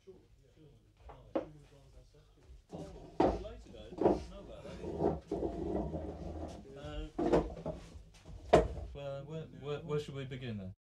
Where should we begin then?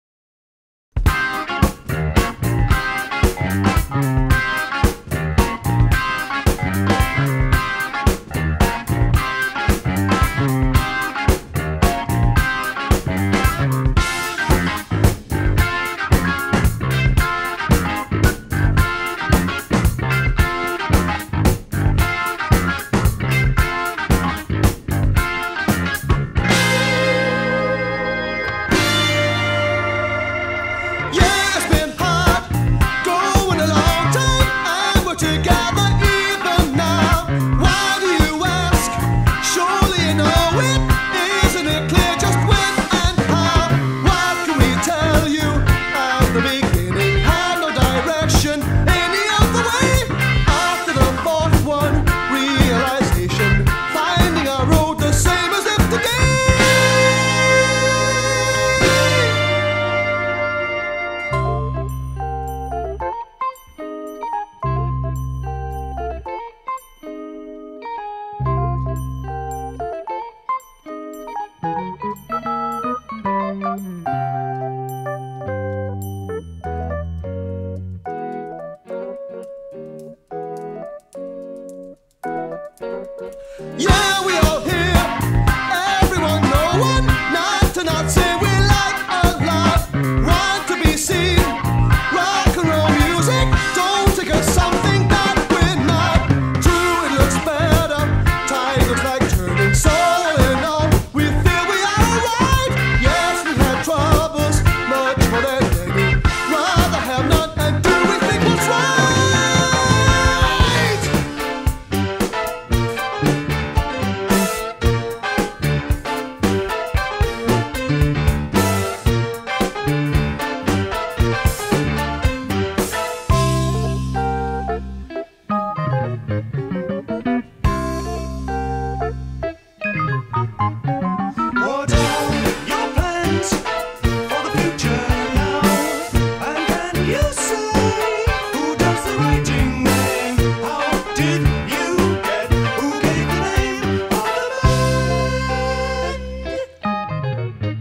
Yeah, we all hear everyone, no one, not to not say we like a lot, want to be seen, rock and roll music, don't take us something that we're not, true it looks better, time looks like turning, so in all, we feel we are alright, yes we had troubles, much more than any, rather have none, and do we think what's right? What are your plans for the future now? And can you say who does the writing then? How did you get? Who gave the name of the band?